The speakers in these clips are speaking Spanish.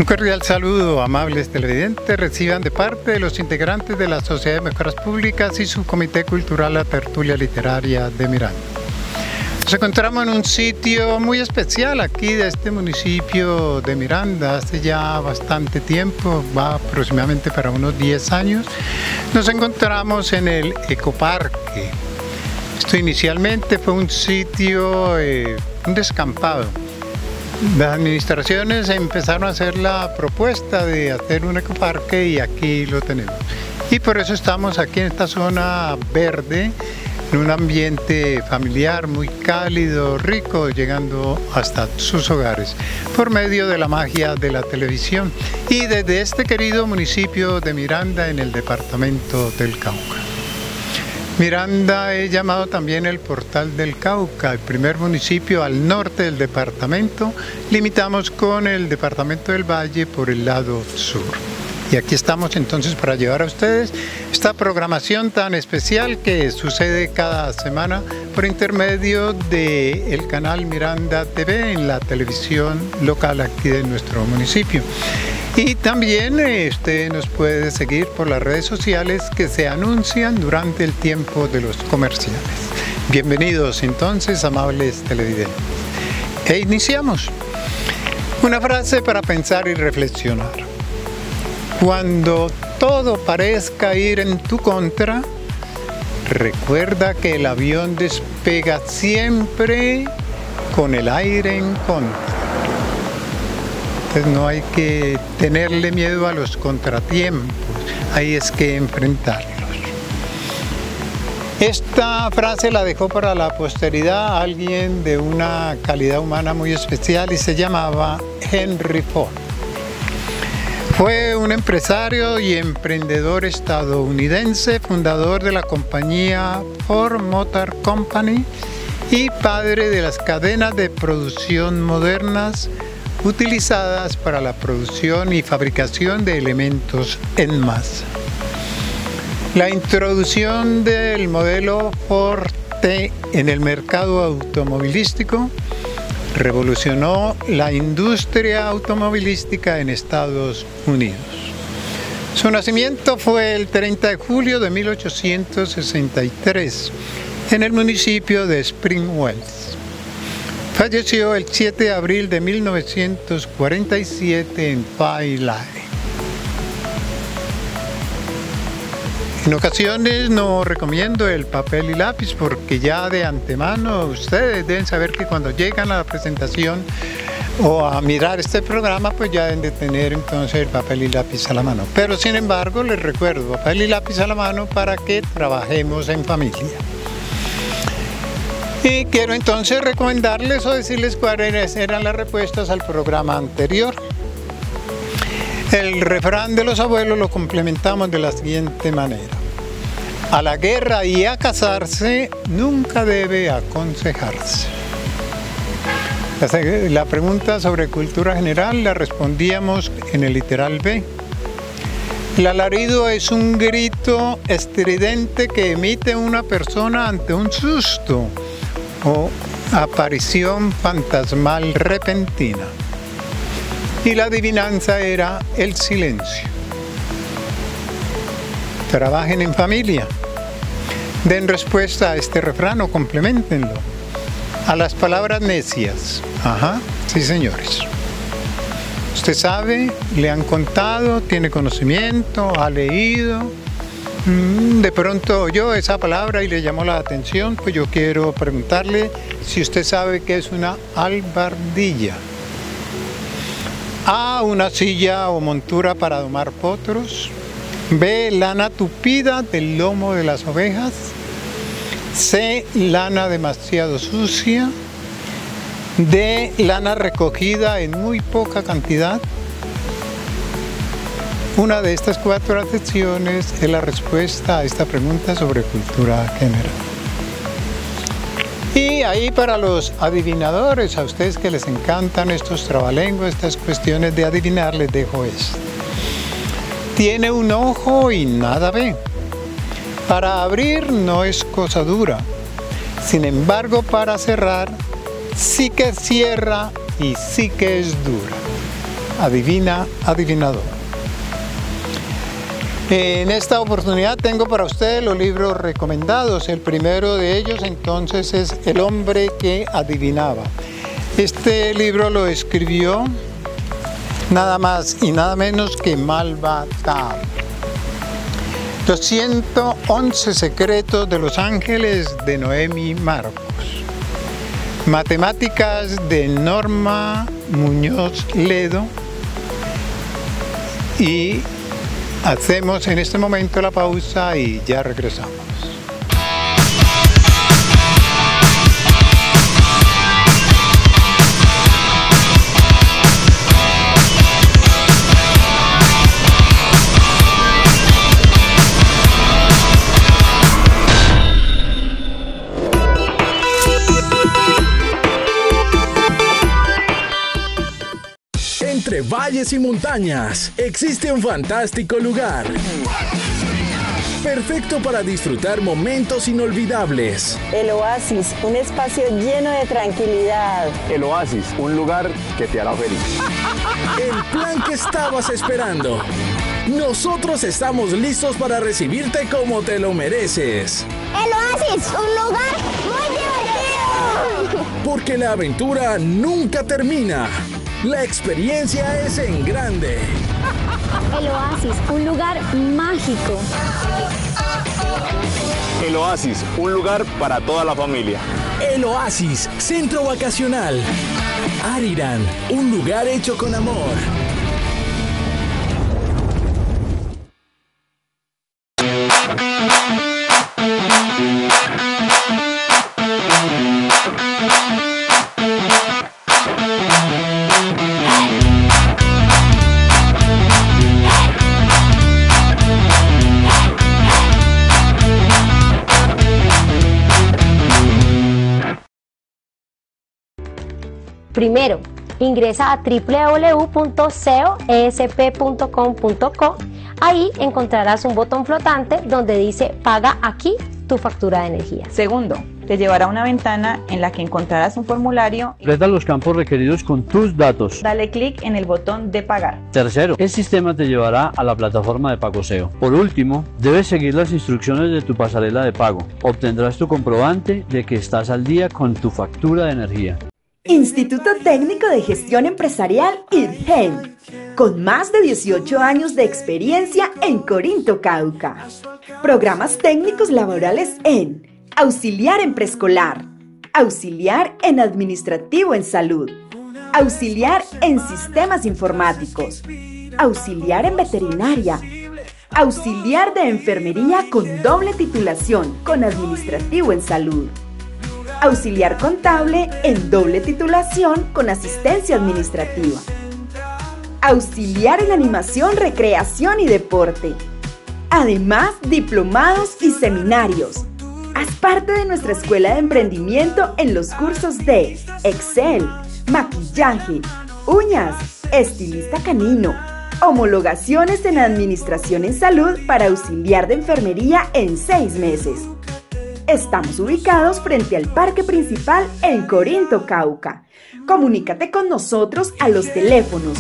Un cordial saludo, amables televidentes, reciban de parte de los integrantes de la Sociedad de Mejoras Públicas y su Comité Cultural La Tertulia Literaria de Miranda. Nos encontramos en un sitio muy especial aquí de este municipio de Miranda, hace ya bastante tiempo, va aproximadamente para unos 10 años. Nos encontramos en el Ecoparque. Esto inicialmente fue un sitio, un descampado. Las administraciones empezaron a hacer la propuesta de hacer un ecoparque y aquí lo tenemos. Y por eso estamos aquí en esta zona verde, en un ambiente familiar muy cálido, rico, llegando hasta sus hogares, por medio de la magia de la televisión y desde este querido municipio de Miranda en el departamento del Cauca. Miranda es llamado también el Portal del Cauca, el primer municipio al norte del departamento. Limitamos con el departamento del Valle por el lado sur. Y aquí estamos entonces para llevar a ustedes esta programación tan especial que sucede cada semana por intermedio del canal Miranda TV en la televisión local aquí de nuestro municipio. Y también usted nos puede seguir por las redes sociales que se anuncian durante el tiempo de los comerciales. Bienvenidos entonces, amables televidentes. E iniciamos. Una frase para pensar y reflexionar. Cuando todo parezca ir en tu contra, recuerda que el avión despega siempre con el aire en contra. Entonces no hay que tenerle miedo a los contratiempos, hay es que enfrentarlos. Esta frase la dejó para la posteridad alguien de una calidad humana muy especial y se llamaba Henry Ford. Fue un empresario y emprendedor estadounidense, fundador de la compañía Ford Motor Company y padre de las cadenas de producción modernas utilizadas para la producción y fabricación de elementos en masa. La introducción del modelo Ford T en el mercado automovilístico revolucionó la industria automovilística en Estados Unidos. Su nacimiento fue el 30 de julio de 1863 en el municipio de Spring Wells. Falleció el 7 de abril de 1947 en Fairlane. En ocasiones no recomiendo el papel y lápiz porque ya de antemano ustedes deben saber que cuando llegan a la presentación o a mirar este programa pues ya deben de tener entonces el papel y lápiz a la mano. Pero sin embargo les recuerdo, papel y lápiz a la mano para que trabajemos en familia. Y quiero entonces recomendarles o decirles cuáles eran las respuestas al programa anterior. El refrán de los abuelos lo complementamos de la siguiente manera. A la guerra y a casarse nunca debe aconsejarse. La pregunta sobre cultura general la respondíamos en el literal B. El alarido es un grito estridente que emite una persona ante un susto o aparición fantasmal repentina. Y la adivinanza era el silencio. Trabajen en familia. Den respuesta a este refrán o compleméntenlo. A las palabras necias. Ajá, sí señores. Usted sabe, le han contado, tiene conocimiento, ha leído. De pronto oyó esa palabra y le llamó la atención, pues yo quiero preguntarle si usted sabe qué es una albardilla. A, una silla o montura para domar potros. B, lana tupida del lomo de las ovejas. C, lana demasiado sucia. D, lana recogida en muy poca cantidad. Una de estas cuatro acepciones es la respuesta a esta pregunta sobre cultura general. Y ahí para los adivinadores, a ustedes que les encantan estos trabalenguas, estas cuestiones de adivinar, les dejo esto. Tiene un ojo y nada ve. Para abrir no es cosa dura. Sin embargo, para cerrar sí que cierra y sí que es dura. adivina, adivinador. En esta oportunidad tengo para ustedes los libros recomendados. El primero de ellos entonces es El hombre que adivinaba. Este libro lo escribió nada más y nada menos que Malva Tamm. Los 111 secretos de los ángeles de Noemi Marcos. Matemáticas de Norma Muñoz Ledo. Y hacemos en este momento la pausa y ya regresamos. Entre valles y montañas existe un fantástico lugar, perfecto para disfrutar momentos inolvidables. El Oasis, un espacio lleno de tranquilidad. El Oasis, un lugar que te hará feliz. El plan que estabas esperando. Nosotros estamos listos para recibirte como te lo mereces. El Oasis, un lugar muy divertido. Porque la aventura nunca termina. La experiencia es en grande. El Oasis, un lugar mágico. El Oasis, un lugar para toda la familia. El Oasis, centro vacacional. Arirán, un lugar hecho con amor. Primero, ingresa a www.coesp.com.co. Ahí encontrarás un botón flotante donde dice Paga aquí tu factura de energía. Segundo, te llevará a una ventana en la que encontrarás un formulario. Completa los campos requeridos con tus datos. Dale clic en el botón de pagar. Tercero, el sistema te llevará a la plataforma de pago SEO. Por último, debes seguir las instrucciones de tu pasarela de pago. Obtendrás tu comprobante de que estás al día con tu factura de energía. Instituto Técnico de Gestión Empresarial IDGEM, con más de 18 años de experiencia en Corinto, Cauca. Programas técnicos laborales en auxiliar en preescolar, auxiliar en administrativo en salud, auxiliar en sistemas informáticos, auxiliar en veterinaria, auxiliar de enfermería con doble titulación con administrativo en salud, auxiliar contable en doble titulación con asistencia administrativa, auxiliar en animación, recreación y deporte. Además, diplomados y seminarios. Haz parte de nuestra escuela de emprendimiento en los cursos de Excel, maquillaje, uñas, estilista canino, homologaciones en administración en salud para auxiliar de enfermería en 6 meses. Estamos ubicados frente al parque principal en Corinto, Cauca. Comunícate con nosotros a los teléfonos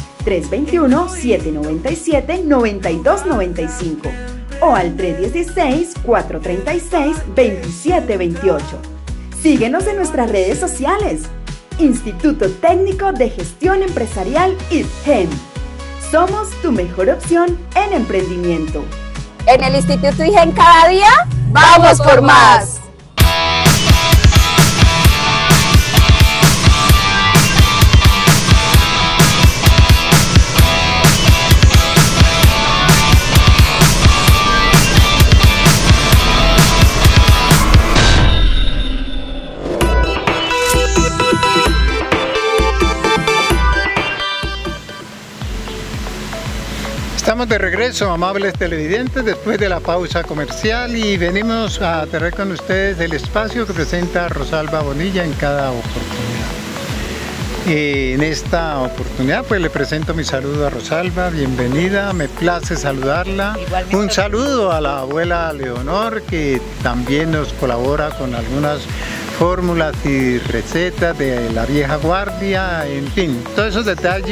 321-797-9295 o al 316-436-2728. Síguenos en nuestras redes sociales. Instituto Técnico de Gestión Empresarial IDGEM. Somos tu mejor opción en emprendimiento. En el Instituto IDGEM cada día, ¡vamos por más! Estamos de regreso, amables televidentes, después de la pausa comercial y venimos a tener con ustedes el espacio que presenta Rosalba Bonilla en cada oportunidad. En esta oportunidad pues le presento mi saludo a Rosalba, bienvenida, me place saludarla. Igualmente. Un saludo a la abuela Leonor que también nos colabora con algunas fórmulas y recetas de la vieja guardia, en fin, todos esos detalles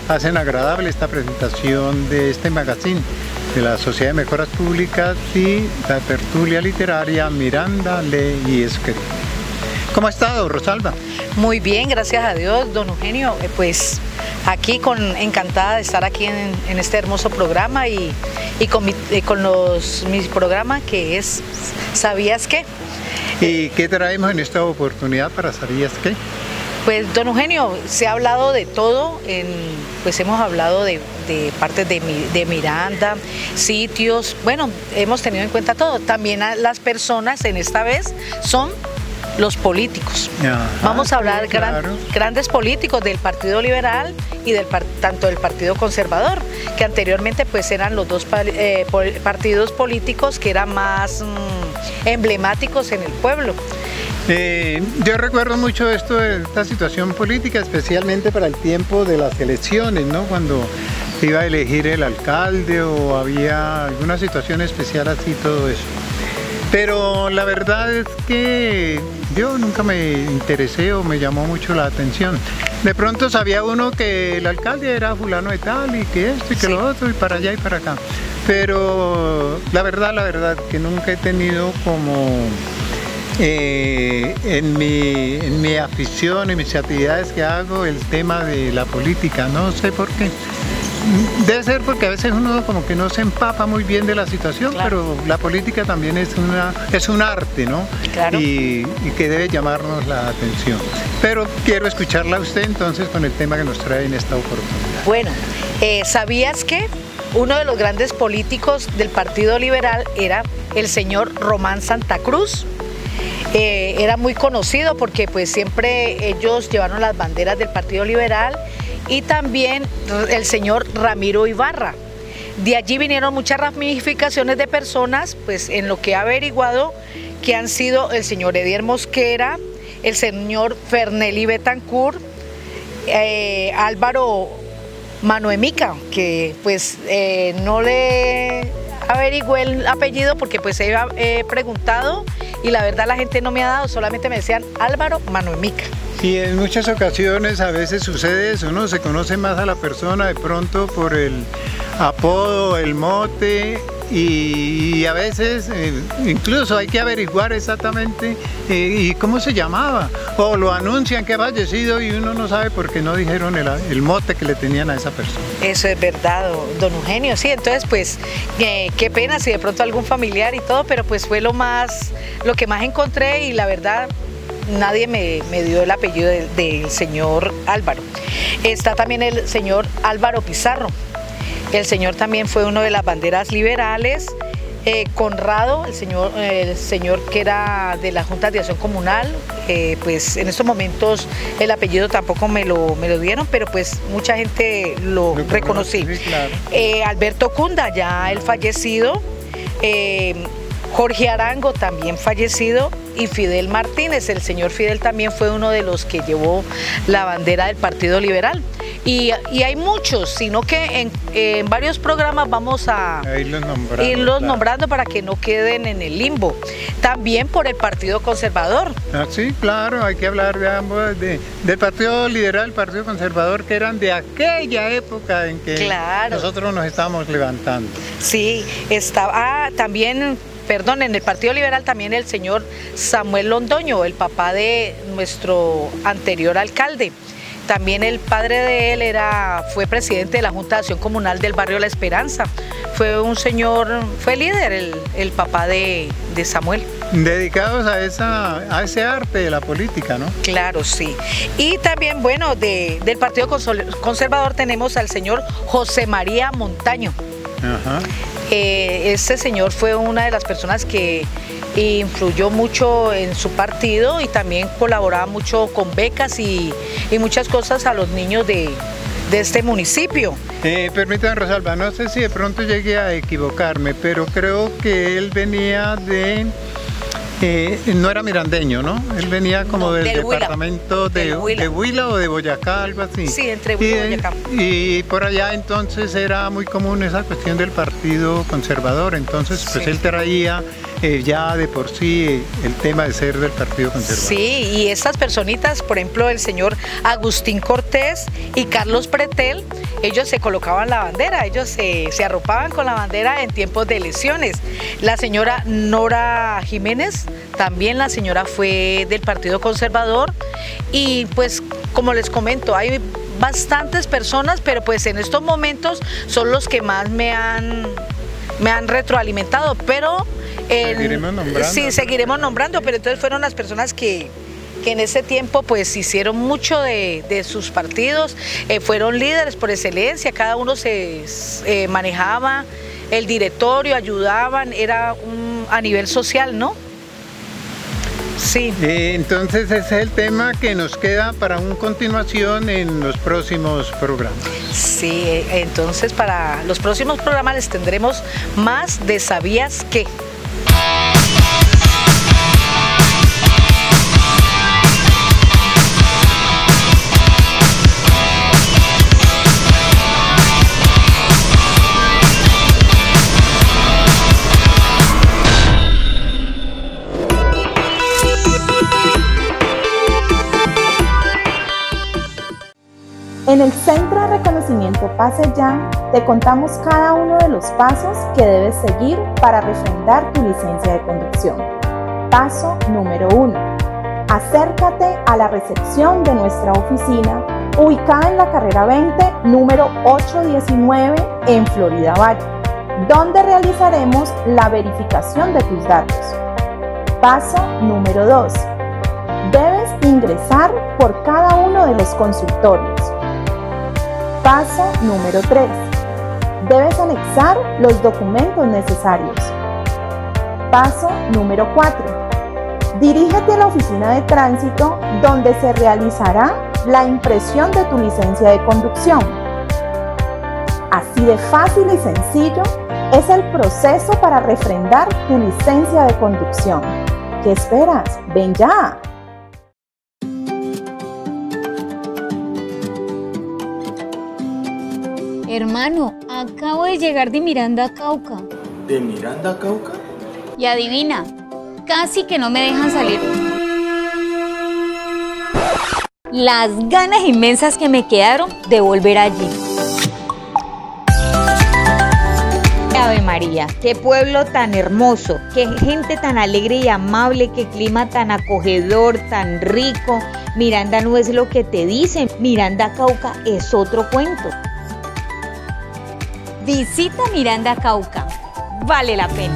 hacen agradable esta presentación de este magazine de la Sociedad de Mejoras Públicas y la tertulia literaria Miranda lee y escribe. ¿Cómo ha estado, Rosalba? Muy bien, gracias a Dios, don Eugenio. Pues aquí encantada de estar aquí en este hermoso programa y con mi programa que es ¿Sabías qué? ¿Y qué traemos en esta oportunidad para ¿Sabías qué? Pues, don Eugenio, se ha hablado de todo, pues hemos hablado de partes de Miranda, sitios, bueno, hemos tenido en cuenta todo. También las personas en esta vez son los políticos. Ajá, vamos a hablar claro. Grandes políticos del Partido Liberal y tanto del Partido Conservador, que anteriormente pues eran los dos partidos políticos que eran más emblemáticos en el pueblo. Yo recuerdo mucho esta situación política, especialmente para el tiempo de las elecciones, ¿no? Cuando se iba a elegir el alcalde o había alguna situación especial así, todo eso. Pero la verdad es que yo nunca me interesé o me llamó mucho la atención. De pronto sabía uno que el alcalde era fulano de tal y que esto y que lo otro y para allá y para acá. Pero la verdad que nunca he tenido como en mi afición, en mis actividades que hago, el tema de la política. No sé por qué. Debe ser porque a veces uno como que no se empapa muy bien de la situación, claro. Pero la política también es un arte, ¿no? Claro. Y que debe llamarnos la atención. Pero quiero escucharla a usted entonces con el tema que nos trae en esta oportunidad. Bueno, ¿sabías que uno de los grandes políticos del Partido Liberal era el señor Román Santa Cruz? Era muy conocido porque pues siempre ellos llevaron las banderas del Partido Liberal, y también el señor Ramiro Ibarra. De allí vinieron muchas ramificaciones de personas, pues en lo que he averiguado, que han sido el señor Edier Mosquera, el señor Fernelli Betancourt, Álvaro Manoemica, que pues no le averigüé el apellido porque pues he preguntado y la verdad la gente no me ha dado, solamente me decían Álvaro Manoemica. Y en muchas ocasiones a veces sucede eso, ¿no? Se conoce más a la persona de pronto por el apodo, el mote, y a veces incluso hay que averiguar exactamente y cómo se llamaba, o lo anuncian que ha fallecido y uno no sabe por qué no dijeron el mote que le tenían a esa persona. Eso es verdad, don Eugenio, sí, entonces pues qué pena si de pronto algún familiar y todo, pero pues fue lo que más encontré y la verdad nadie me dio el apellido del señor Álvaro. Está también el señor Álvaro Pizarro. El señor también fue uno de las banderas liberales. Conrado, el señor que era de la Junta de Acción Comunal, pues en estos momentos el apellido tampoco me lo dieron, pero pues mucha gente lo reconocí. Sí, claro. Alberto Cunda, ya el fallecido. Jorge Arango, también fallecido, y Fidel Martínez. El señor Fidel también fue uno de los que llevó la bandera del Partido Liberal. Y hay muchos, sino que en varios programas vamos a irlos nombrando para que no queden en el limbo. También por el Partido Conservador. Sí, claro, hay que hablar de ambos, del Partido Liberal, el Partido Conservador, que eran de aquella época en que nosotros nos estábamos levantando. Sí, estaba también... Perdón, en el Partido Liberal también el señor Samuel Londoño, el papá de nuestro anterior alcalde. También el padre de él fue presidente de la Junta de Acción Comunal del barrio La Esperanza. Fue líder el papá de Samuel. Dedicados a ese arte de la política, ¿no? Claro, sí. Y también, bueno, del Partido Conservador tenemos al señor José María Montaño. Ajá. Este señor fue una de las personas que influyó mucho en su partido y también colaboraba mucho con becas y muchas cosas a los niños de este municipio. Permítanme, Rosalba, no sé si de pronto llegué a equivocarme, pero creo que él venía no era mirandeño, ¿no? Él venía como del departamento de Huila o de Boyacá, algo así. Sí, entre Huila y Boyacá. Y por allá entonces era muy común esa cuestión del Partido Conservador, entonces pues él traía ya de por sí el tema de ser del Partido Conservador. Sí, y estas personitas, por ejemplo, el señor Agustín Cortés y Carlos Pretel, ellos se colocaban la bandera, ellos se arropaban con la bandera en tiempos de elecciones. La señora Nora Jiménez, también la señora fue del Partido Conservador, y pues como les comento, hay bastantes personas, pero pues en estos momentos son los que más me han retroalimentado, pero seguiremos nombrando. Sí, seguiremos nombrando, pero entonces fueron las personas que en ese tiempo pues hicieron mucho de sus partidos, fueron líderes por excelencia, cada uno se manejaba el directorio, ayudaban, era a nivel social, ¿no? Sí. Entonces ese es el tema que nos queda para una continuación en los próximos programas. Sí, entonces para los próximos programas les tendremos más de ¿Sabías qué? En el Centro de Reconocimiento Pase Ya, te contamos cada uno de los pasos que debes seguir para refrendar tu licencia de conducción. Paso número 1. Acércate a la recepción de nuestra oficina, ubicada en la carrera 20, número 819, en Florida Valle, donde realizaremos la verificación de tus datos. Paso número 2. Debes ingresar por cada uno de los consultorios. Paso número 3. Debes anexar los documentos necesarios. Paso número 4. Dirígete a la oficina de tránsito, donde se realizará la impresión de tu licencia de conducción. Así de fácil y sencillo es el proceso para refrendar tu licencia de conducción. ¿Qué esperas? ¡Ven ya! Hermano, acabo de llegar de Miranda a Cauca. ¿De Miranda a Cauca? Y adivina, casi que no me dejan salir. Las ganas inmensas que me quedaron de volver allí. Ave María, qué pueblo tan hermoso, qué gente tan alegre y amable, qué clima tan acogedor, tan rico. Miranda no es lo que te dicen, Miranda Cauca es otro cuento. Visita Miranda Cauca, vale la pena.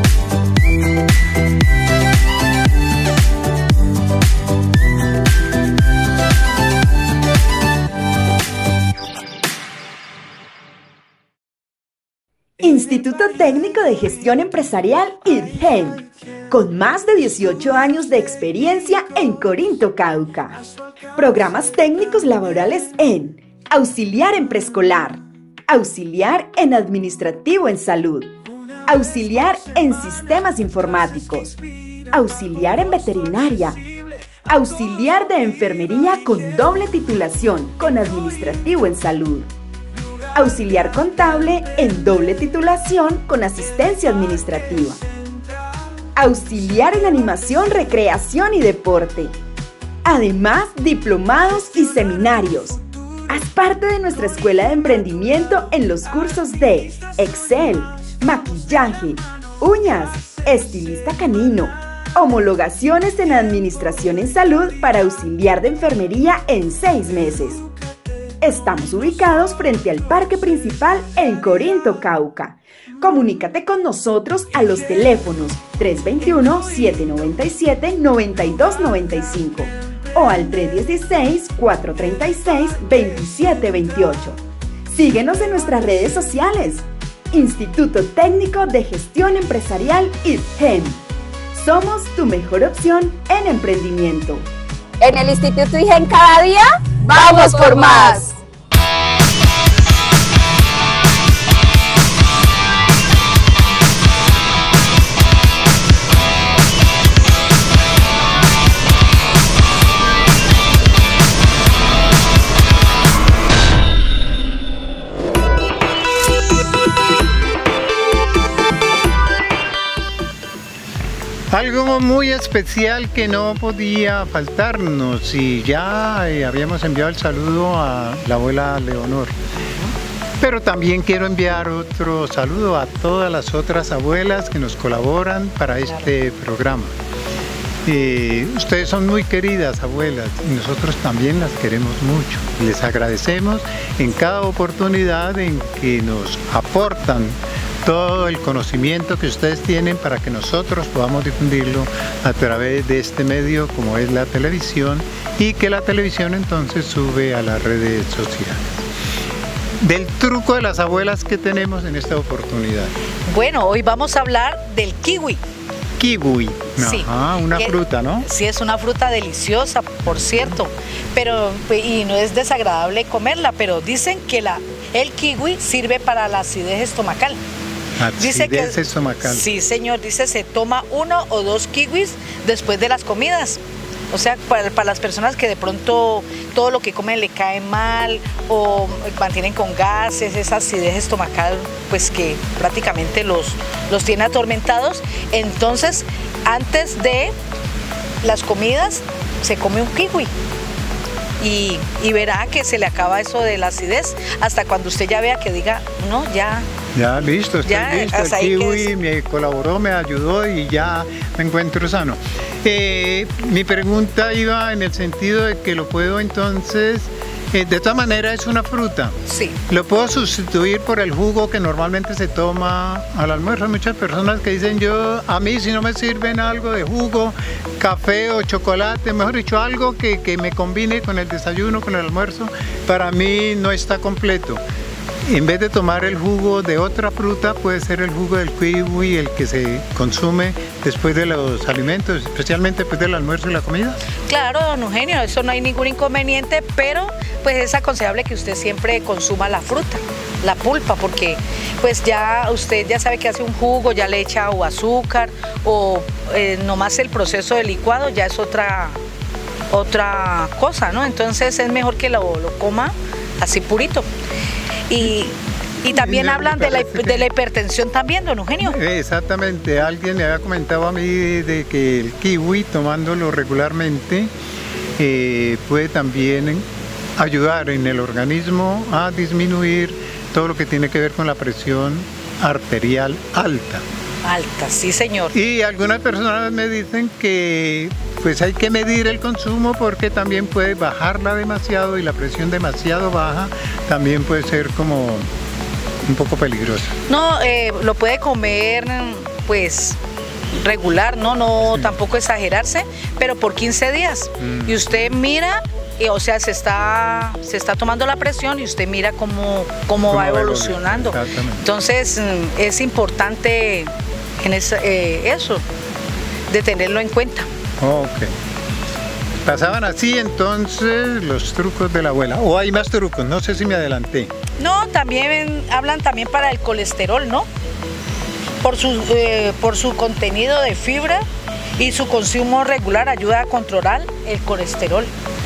Instituto Técnico de Gestión Empresarial IDGEM, con más de 18 años de experiencia en Corinto, Cauca. Programas técnicos laborales en auxiliar en preescolar, auxiliar en administrativo en salud, auxiliar en sistemas informáticos, auxiliar en veterinaria, auxiliar de enfermería con doble titulación con administrativo en salud, auxiliar contable en doble titulación con asistencia administrativa, auxiliar en animación, recreación y deporte. Además, diplomados y seminarios. Haz parte de nuestra escuela de emprendimiento en los cursos de Excel, maquillaje, uñas, estilista canino, homologaciones en administración en salud para auxiliar de enfermería en 6 meses. Estamos ubicados frente al parque principal en Corinto, Cauca. Comunícate con nosotros a los teléfonos 321-797-9295 o al 316-436-2728. Síguenos en nuestras redes sociales. Instituto Técnico de Gestión Empresarial IDGEM. Somos tu mejor opción en emprendimiento. En el Instituto IDGEM cada día, ¡vamos por más! Algo muy especial que no podía faltarnos, y ya habíamos enviado el saludo a la abuela Leonor. Pero también quiero enviar otro saludo a todas las otras abuelas que nos colaboran para este programa. Ustedes son muy queridas abuelas y nosotros también las queremos mucho. Les agradecemos en cada oportunidad en que nos aportan todo el conocimiento que ustedes tienen para que nosotros podamos difundirlo a través de este medio como es la televisión, y que la televisión entonces sube a las redes sociales. Del truco de las abuelas que tenemos en esta oportunidad. Bueno, hoy vamos a hablar del kiwi. Kiwi, sí, una fruta, ¿no? Sí, es una fruta deliciosa, por cierto, pero y no es desagradable comerla, pero dicen que el kiwi sirve para la acidez estomacal. Acidez estomacal. Sí, señor, dice se toma 1 o 2 kiwis después de las comidas. O sea, para las personas que de pronto todo lo que comen le cae mal o mantienen con gases, esa acidez estomacal, pues que prácticamente los tiene atormentados. Entonces, antes de las comidas, se come un kiwi. Y verá que se le acaba eso de la acidez hasta cuando usted ya vea que diga, no, ya. Ya, listo, estoy listo. El kiwi me colaboró, me ayudó y ya me encuentro sano. Mi pregunta iba en el sentido de que lo puedo entonces, de todas maneras es una fruta. Sí. ¿Lo puedo sustituir por el jugo que normalmente se toma al almuerzo? Hay muchas personas que dicen, a mí si no me sirven algo de jugo, café o chocolate, mejor dicho, algo que me combine con el desayuno, con el almuerzo, para mí no está completo. En vez de tomar el jugo de otra fruta, puede ser el jugo del kiwi el que se consume después de los alimentos, especialmente después del almuerzo y la comida. Claro, don Eugenio, eso no hay ningún inconveniente, pero pues es aconsejable que usted siempre consuma la fruta, la pulpa, porque pues ya usted ya sabe que hace un jugo, ya le echa o azúcar o nomás el proceso de licuado ya es otra cosa, ¿no? Entonces es mejor que lo coma así purito. Y también hablan de la hipertensión también, don Eugenio. Exactamente, alguien me había comentado a mí de que el kiwi, tomándolo regularmente, puede también ayudar en el organismo a disminuir todo lo que tiene que ver con la presión arterial alta. Alta, sí señor. Y algunas personas me dicen que pues hay que medir el consumo porque también puede bajarla demasiado, y la presión demasiado baja también puede ser como un poco peligrosa. No, lo puede comer pues regular, no sí. Tampoco exagerarse, pero por 15 días. Y usted mira, o sea, se está tomando la presión y usted mira cómo va evolucionando. Entonces es importante en eso, de tenerlo en cuenta. Ok. Pasaban así entonces los trucos de la abuela. ¿O hay más trucos? No sé si me adelanté. No, también hablan también para el colesterol, ¿no? Por su contenido de fibra y su consumo regular ayuda a controlar el colesterol.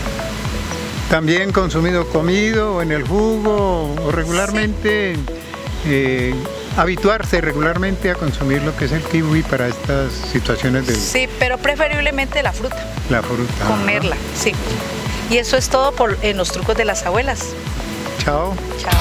También consumido comido o en el jugo o regularmente, sí. Habituarse regularmente a consumir lo que es el kiwi para estas situaciones de... Sí, pero preferiblemente la fruta. La fruta. Comerla, sí. Y eso es todo en los trucos de las abuelas. Chao. Chao.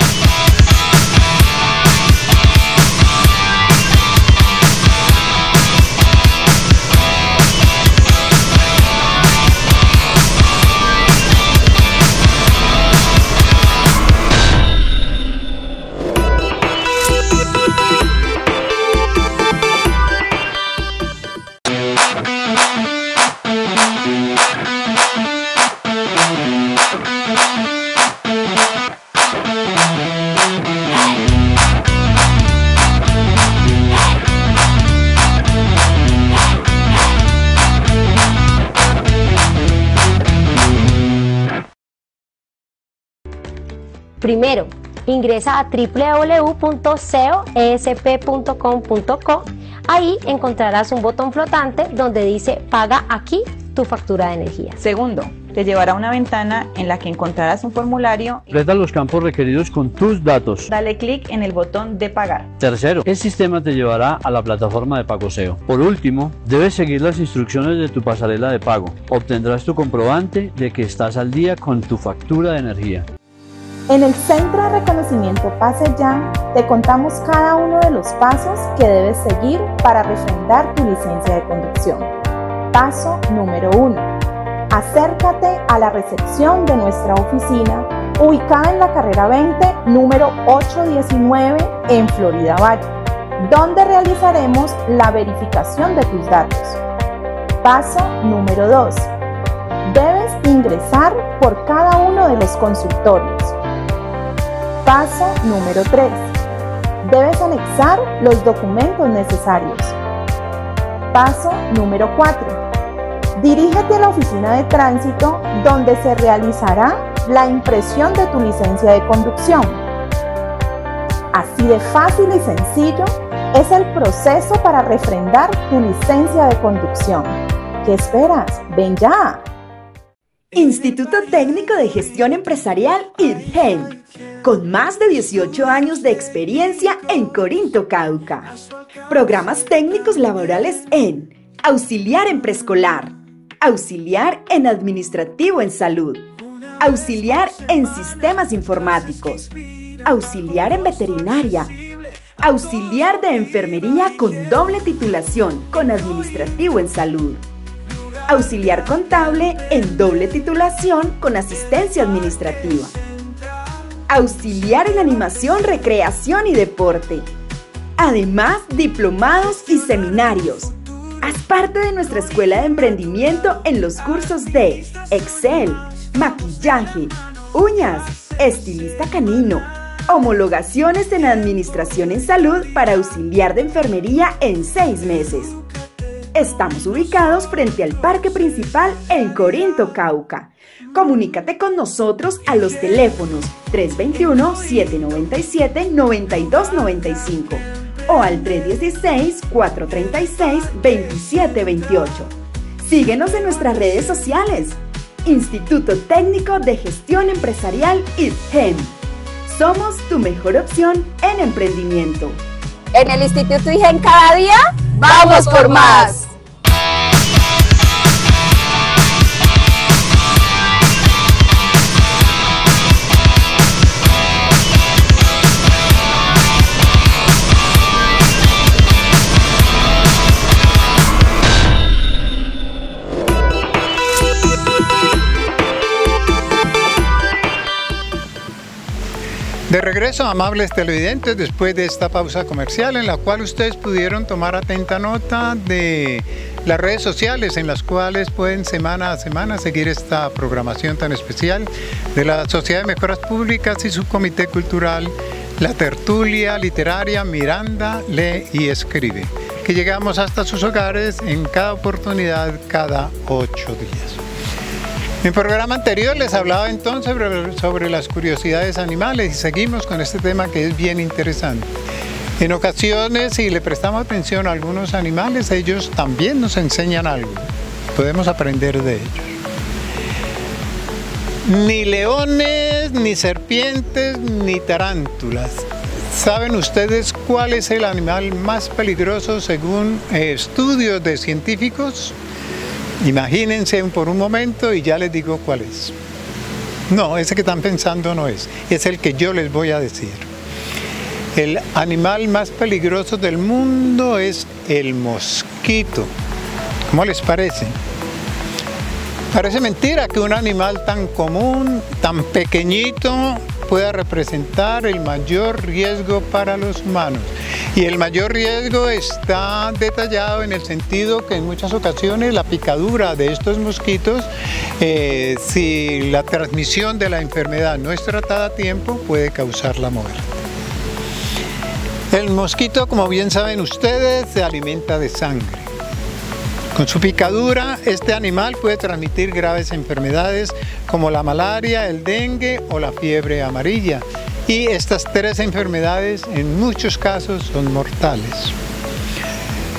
Primero, ingresa a www.ceoesp.com.co. Ahí encontrarás un botón flotante donde dice Paga aquí tu factura de energía. Segundo, te llevará a una ventana en la que encontrarás un formulario. Completa los campos requeridos con tus datos. Dale clic en el botón de pagar. Tercero, el sistema te llevará a la plataforma de Pagoseo. Por último, debes seguir las instrucciones de tu pasarela de pago. Obtendrás tu comprobante de que estás al día con tu factura de energía. En el Centro de Reconocimiento Pase Ya, te contamos cada uno de los pasos que debes seguir para refrendar tu licencia de conducción. Paso número 1. Acércate a la recepción de nuestra oficina, ubicada en la carrera 20, número 819, en Florida Valle, donde realizaremos la verificación de tus datos. Paso número 2. Debes ingresar por cada uno de los consultorios. Paso número 3. Debes anexar los documentos necesarios. Paso número 4. Dirígete a la oficina de tránsito, donde se realizará la impresión de tu licencia de conducción. Así de fácil y sencillo es el proceso para refrendar tu licencia de conducción. ¿Qué esperas? ¡Ven ya! Instituto Técnico de Gestión Empresarial IDGEM, con más de 18 años de experiencia en Corinto, Cauca. Programas técnicos laborales en auxiliar en preescolar, auxiliar en administrativo en salud, auxiliar en sistemas informáticos, auxiliar en veterinaria, auxiliar de enfermería con doble titulación con administrativo en salud, auxiliar contable en doble titulación con asistencia administrativa, auxiliar en animación, recreación y deporte. Además, diplomados y seminarios. Haz parte de nuestra escuela de emprendimiento en los cursos de Excel, maquillaje, uñas, estilista canino, homologaciones en administración en salud para auxiliar de enfermería en 6 meses. Estamos ubicados frente al parque principal en Corinto, Cauca. Comunícate con nosotros a los teléfonos 321-797-9295 o al 316-436-2728. Síguenos en nuestras redes sociales. Instituto Técnico de Gestión Empresarial IDGEM. Somos tu mejor opción en emprendimiento. En el Instituto IDGEM cada día, ¡vamos por más! De regreso, amables televidentes, después de esta pausa comercial en la cual ustedes pudieron tomar atenta nota de las redes sociales en las cuales pueden semana a semana seguir esta programación tan especial de la Sociedad de Mejoras Públicas y su Comité Cultural, la tertulia literaria Miranda lee y escribe, que llegamos hasta sus hogares en cada oportunidad, cada 8 días. En el programa anterior les hablaba entonces sobre las curiosidades animales y seguimos con este tema que es bien interesante. En ocasiones, si le prestamos atención a algunos animales, ellos también nos enseñan algo. Podemos aprender de ellos. Ni leones, ni serpientes, ni tarántulas. ¿Saben ustedes cuál es el animal más peligroso según estudios de científicos? Imagínense por un momento y ya les digo cuál es. No, ese que están pensando no es el que yo les voy a decir. El animal más peligroso del mundo es el mosquito. ¿Cómo les parece? Parece mentira que un animal tan común, tan pequeñito, pueda representar el mayor riesgo para los humanos. Y el mayor riesgo está detallado en el sentido que en muchas ocasiones la picadura de estos mosquitos, si la transmisión de la enfermedad no es tratada a tiempo, puede causar la muerte. El mosquito, como bien saben ustedes, se alimenta de sangre. Con su picadura, este animal puede transmitir graves enfermedades como la malaria, el dengue o la fiebre amarilla. Y estas 3 enfermedades en muchos casos son mortales.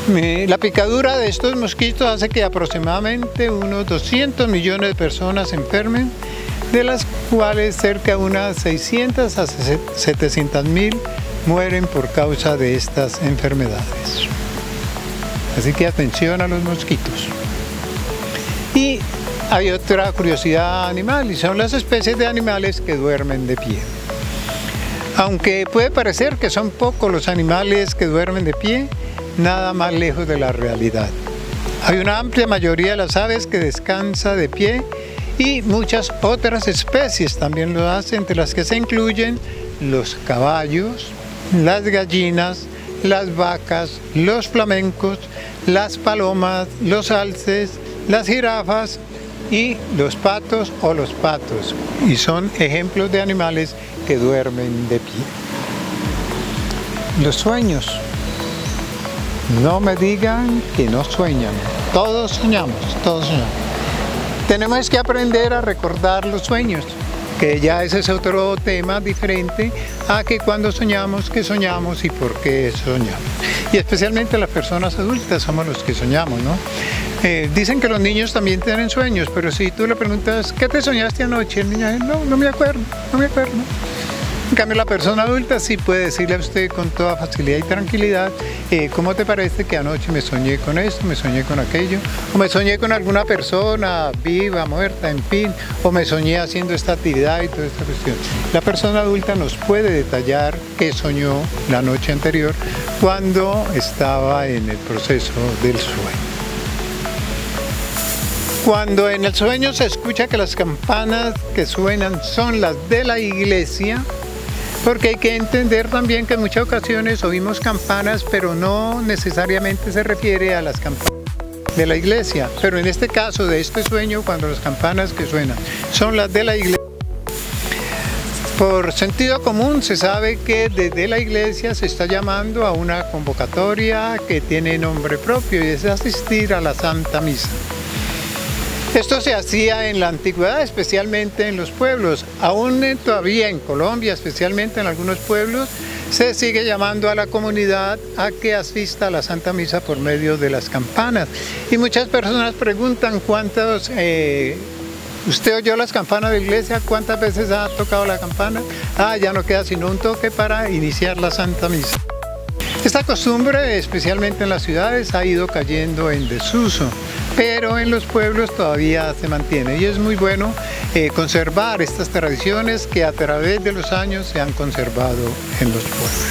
La picadura de estos mosquitos hace que aproximadamente unos 200 millones de personas se enfermen, de las cuales cerca de unas 600 a 700 mil mueren por causa de estas enfermedades. Así que atención a los mosquitos. Y hay otra curiosidad animal, y son las especies de animales que duermen de pie. Aunque puede parecer que son pocos los animales que duermen de pie, nada más lejos de la realidad. Hay una amplia mayoría de las aves que descansa de pie y muchas otras especies también lo hacen, entre las que se incluyen los caballos, las gallinas, las vacas, los flamencos, las palomas, los alces, las jirafas y los patos o los patos. Y son ejemplos de animales que duermen de pie. Los sueños. No me digan que no sueñan. Todos soñamos, todos soñamos. Tenemos que aprender a recordar los sueños, que ya ese es otro tema diferente a que cuando soñamos, qué soñamos y por qué soñamos. Y especialmente las personas adultas somos los que soñamos, ¿no? Dicen que los niños también tienen sueños, pero si tú le preguntas, ¿qué te soñaste anoche? El niño dice, no me acuerdo, no me acuerdo. En cambio, la persona adulta sí puede decirle a usted con toda facilidad y tranquilidad, ¿cómo te parece que anoche me soñé con esto, me soñé con aquello? O me soñé con alguna persona viva, muerta, en fin, o me soñé haciendo esta actividad y toda esta cuestión. La persona adulta nos puede detallar qué soñó la noche anterior cuando estaba en el proceso del sueño. Cuando en el sueño se escucha que las campanas que suenan son las de la iglesia, porque hay que entender también que en muchas ocasiones oímos campanas, pero no necesariamente se refiere a las campanas de la iglesia. Pero en este caso de este sueño, cuando las campanas que suenan son las de la iglesia, por sentido común se sabe que desde la iglesia se está llamando a una convocatoria que tiene nombre propio y es asistir a la Santa Misa. Esto se hacía en la antigüedad, especialmente en los pueblos. Aún todavía en Colombia, especialmente en algunos pueblos, se sigue llamando a la comunidad a que asista a la Santa Misa por medio de las campanas. Y muchas personas preguntan cuántos... ¿Usted oyó las campanas de la iglesia? ¿Cuántas veces ha tocado la campana? Ya no queda sino un toque para iniciar la Santa Misa. Esta costumbre, especialmente en las ciudades, ha ido cayendo en desuso, pero en los pueblos todavía se mantiene y es muy bueno conservar estas tradiciones que a través de los años se han conservado en los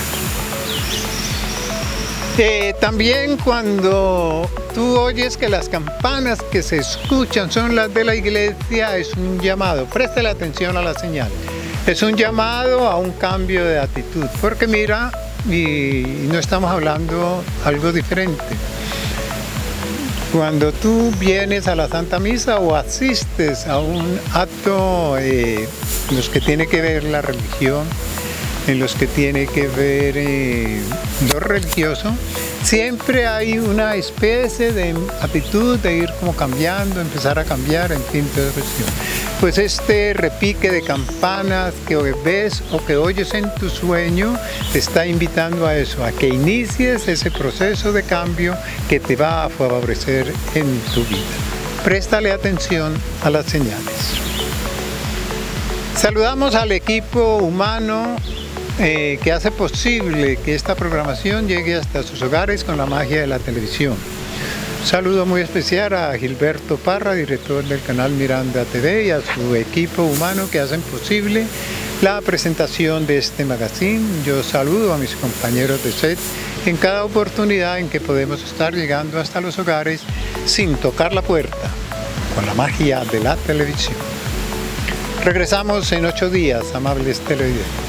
pueblos. También cuando tú oyes que las campanas que se escuchan son las de la iglesia, es un llamado, préstale atención a la señal, es un llamado a un cambio de actitud, porque mira, y no estamos hablando algo diferente. Cuando tú vienes a la Santa Misa o asistes a un acto en los que tiene que ver la religión, en los que tiene que ver lo religioso, siempre hay una especie de actitud de ir como cambiando, empezar a cambiar, en fin, toda cuestión. Pues este repique de campanas que ves o que oyes en tu sueño te está invitando a eso, a que inicies ese proceso de cambio que te va a favorecer en tu vida. Préstale atención a las señales. Saludamos al equipo humano que hace posible que esta programación llegue hasta sus hogares con la magia de la televisión. Un saludo muy especial a Gilberto Parra, director del canal Miranda TV, y a su equipo humano que hacen posible la presentación de este magazine. Yo saludo a mis compañeros de set en cada oportunidad en que podemos estar llegando hasta los hogares sin tocar la puerta, con la magia de la televisión. Regresamos en 8 días, amables televidentes.